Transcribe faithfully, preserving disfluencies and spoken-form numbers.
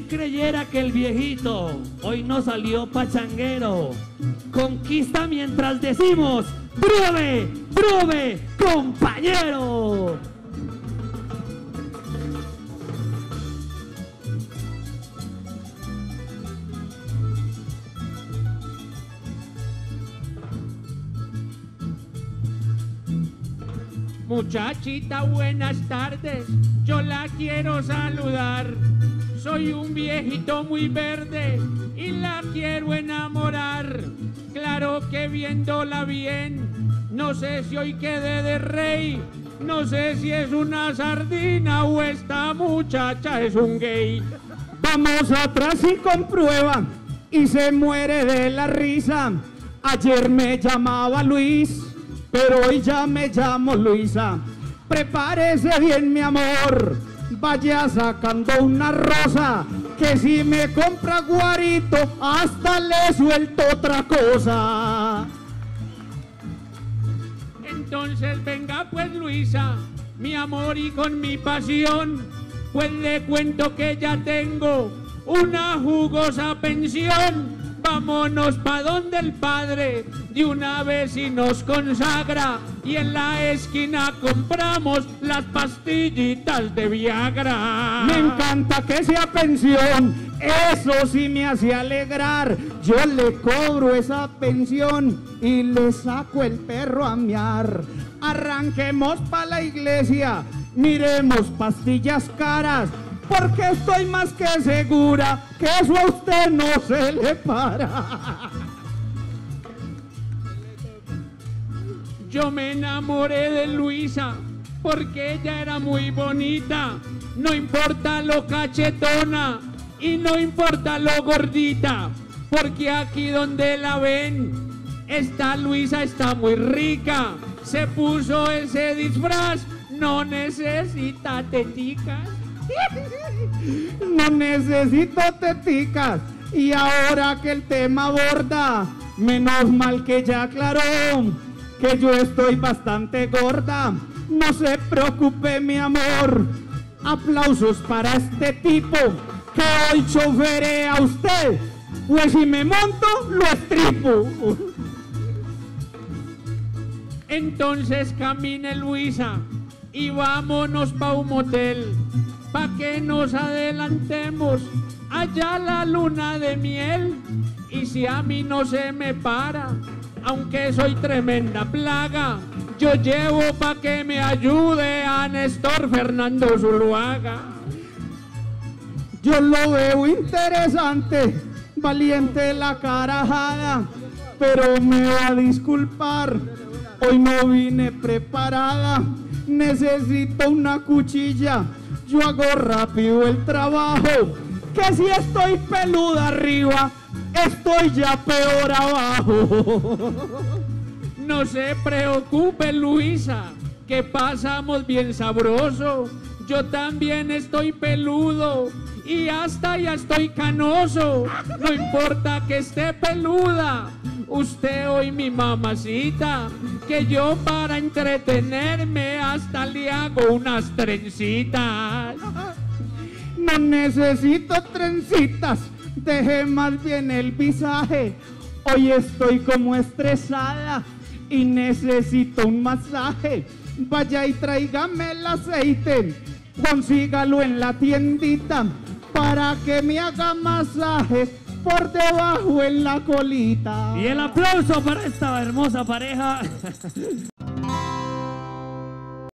creyera que el viejito hoy no salió pachanguero? Conquista mientras decimos, ¡prove, prove, compañero! Muchachita, buenas tardes, yo la quiero saludar. Soy un viejito muy verde y la quiero enamorar. Claro que viéndola bien, no sé si hoy quedé de rey, no sé si es una sardina o esta muchacha es un gay. Vamos atrás y comprueba, y se muere de la risa. Ayer me llamaba Luis, pero hoy ya me llamo Luisa. Prepárese bien, mi amor, vaya sacando una rosa, que si me compra guarito, hasta le suelto otra cosa. Entonces venga pues Luisa, mi amor, y con mi pasión, pues le cuento que ya tengo una jugosa pensión. Vámonos pa' donde el padre de una vez y nos consagra, y en la esquina compramos las pastillitas de Viagra. Me encanta que sea pensión, eso sí me hace alegrar. Yo le cobro esa pensión y le saco el perro a miar. Arranquemos pa' la iglesia, miremos pastillas caras, porque estoy más que segura que eso a usted no se le para. Yo me enamoré de Luisa porque ella era muy bonita, no importa lo cachetona y no importa lo gordita, porque aquí donde la ven, esta Luisa está muy rica, se puso ese disfraz, no necesita teticas. No necesito teticas, y ahora que el tema aborda, menos mal que ya aclaró que yo estoy bastante gorda. No se preocupe, mi amor, aplausos para este tipo que hoy choferé a usted, pues si me monto lo estripo. Entonces camine Luisa y vámonos pa' un motel, pa' que nos adelantemos allá la luna de miel. Y si a mí no se me para, aunque soy tremenda plaga, yo llevo pa' que me ayude a Néstor Fernando Zuluaga. Yo lo veo interesante, valiente la carajada, pero me va a disculpar, hoy no vine preparada. Necesito una cuchilla, yo hago rápido el trabajo, que si estoy peluda arriba, estoy ya peor abajo. No se preocupe Luisa, que pasamos bien sabroso. Yo también estoy peludo y hasta ya estoy canoso. No importa que esté peluda, usted hoy mi mamacita, que yo para entretenerme hasta le hago unas trencitas. No necesito trencitas, deje más bien el visaje. Hoy estoy como estresada y necesito un masaje. Vaya y tráigame el aceite, consígalo en la tiendita, para que me haga masaje por debajo en la colita. Y el aplauso para esta hermosa pareja.